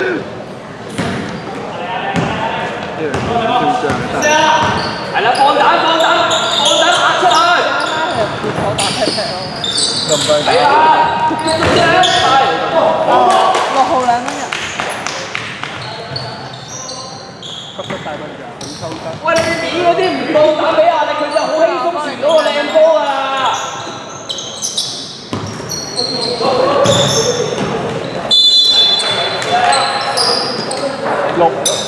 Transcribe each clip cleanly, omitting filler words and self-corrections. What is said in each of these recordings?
係啦，放膽壓出去。 我打劈劈咯。 又唔該。 係啦 ，6號2蚊人。 急得大蚊㗎，好抽筋。 喂，你面嗰啲唔夠膽俾壓力，佢就好輕鬆傳到個靚波㗎啦。 6。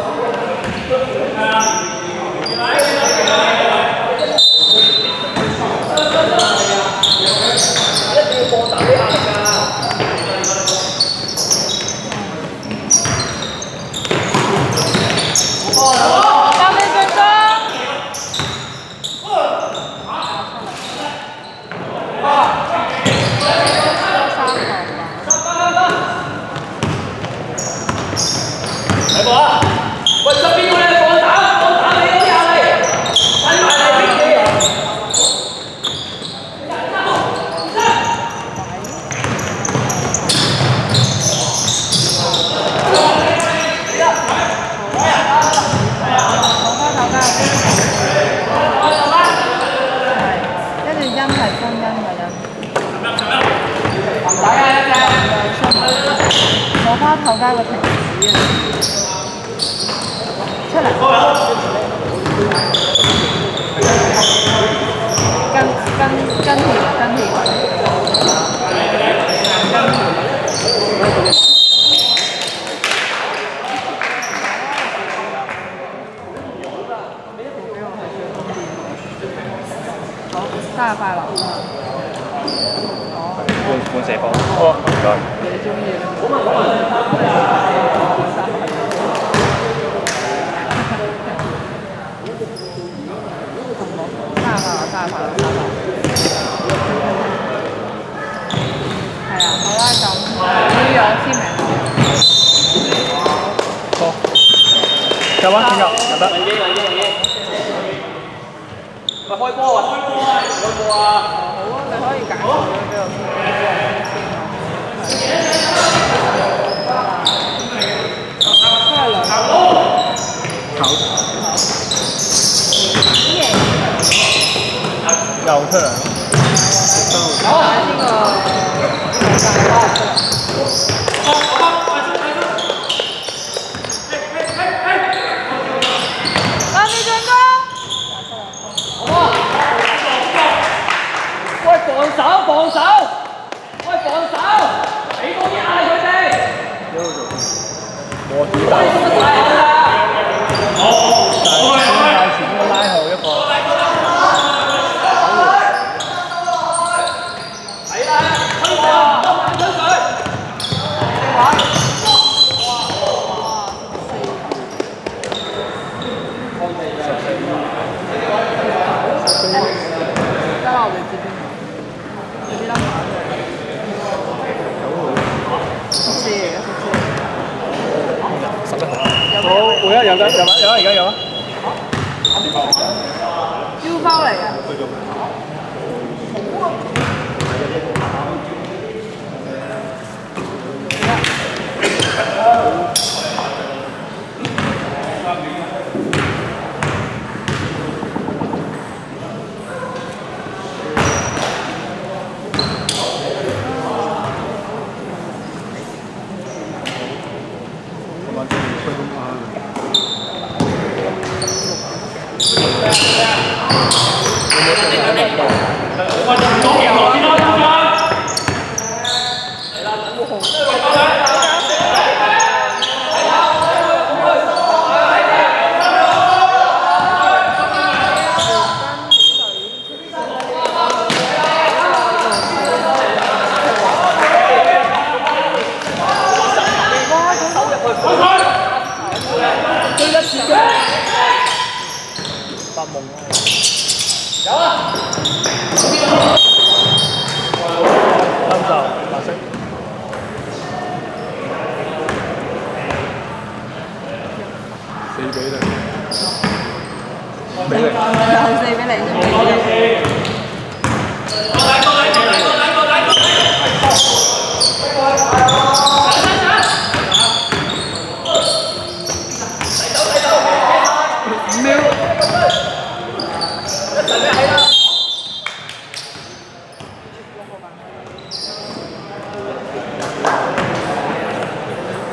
後街個停止啊！出嚟，跟貼。好，生日快樂！ 換射波。哦，唔該。 你中意啦。生日快樂！係啊，好啦，咁要簽名啦。 好。入啊！入得。 雲機。喂，開波啊！ 好啊，你可以揀咗俾我又出嚟。 防守！喂，防守！俾多啲壓力佢哋。 我主打。太前嗰個拉後一個。 係啦，推水，推水。 得啦，我哋接邊。 好，會啊，有得，而家有啊。 腰包嚟㗎。 發夢啊！ 有啊！ 三十白色。4比0。4比0。 又4比0。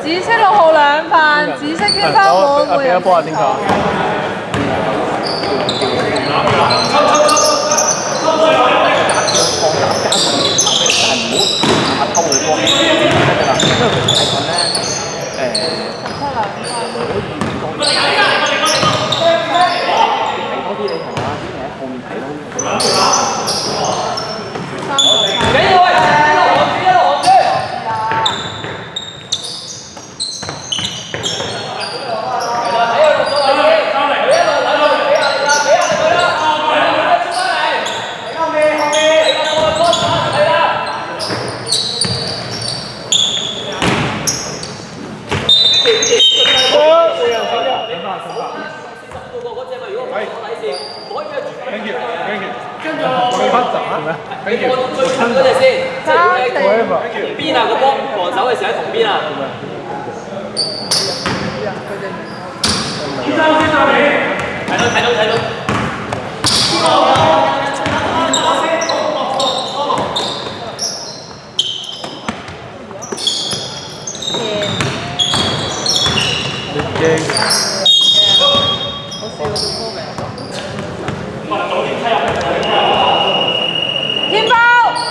紫色6號兩份，紫色嘅包裹每人幫我點球。偷佢波，得㗎啦，因為佢大份咧，睇多啲你同阿天喺後面睇咯。 緊要喂，一路行住，一路行住。係啦，睇佢動作係先，佢一路睇佢，俾壓力啦，俾壓力佢啦，出翻嚟，後面，俾個波波打係啦。 Thank you. 跟住我翻閘係咪 ？Thank you。 最近嗰隻先，即係同邊啊個波防守嘅時候喺同邊啊。睇到。 天包。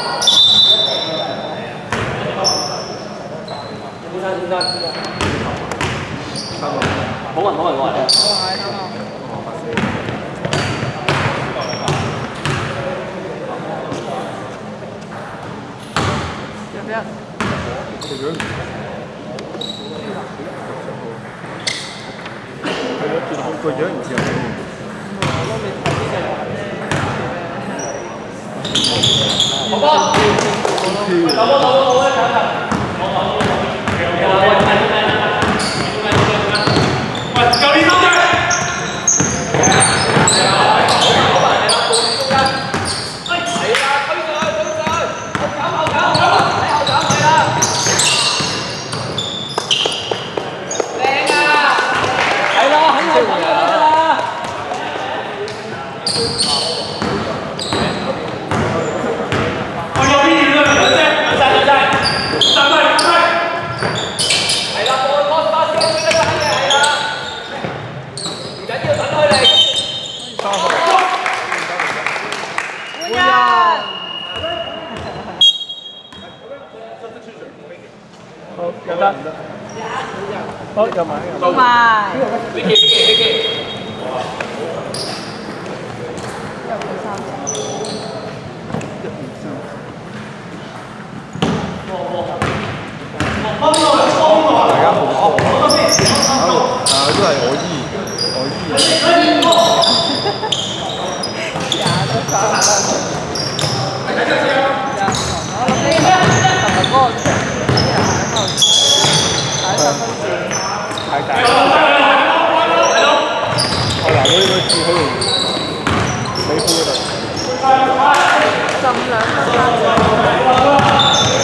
冇人。 個樣唔似好波， 有得，好有埋。 Vicky。 大家好錯，都係我醫。太大。我嗱嗰啲字好容易美膚嗰度。 15兩分。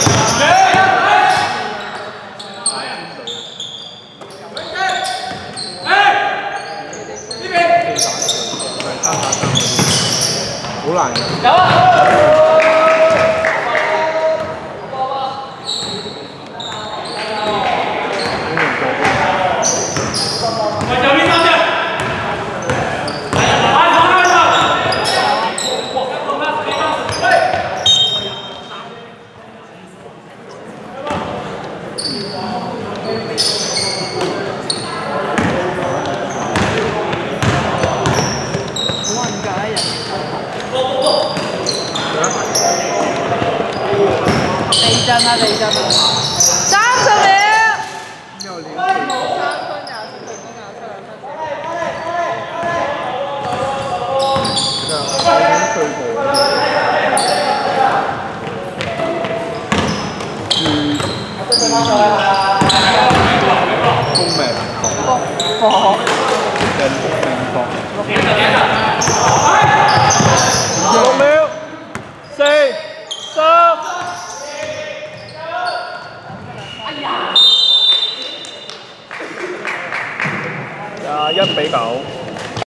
好難嘅。 有啊！ 地震！30秒。 6秒，4、3。1比9。